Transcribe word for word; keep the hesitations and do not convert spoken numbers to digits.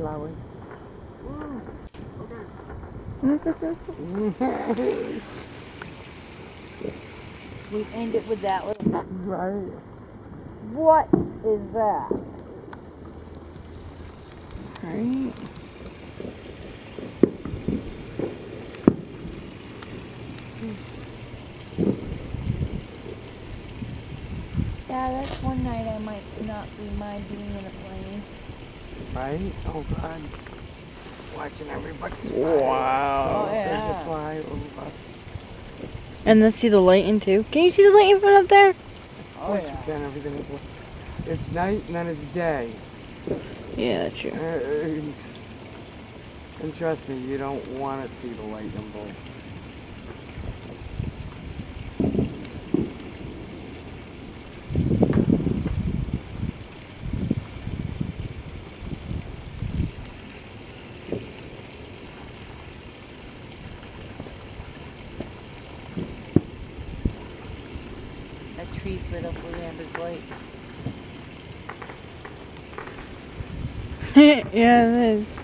flowers. We end it with that little. Right. What is that? Right. Yeah, that's one night I might not be mind being in a plane. Right? Oh God. Watching everybody Wow. Oh, yeah. There's a fly over. And then see the lighting too. Can you see the lighting from up there? Of Oh, course yeah. you can. Everything is. It's night and then it's day. Yeah, that's true. Uh, and trust me, you don't want to see the lightning bolts. That tree's lit up with Amber's lights. Yeah, it is.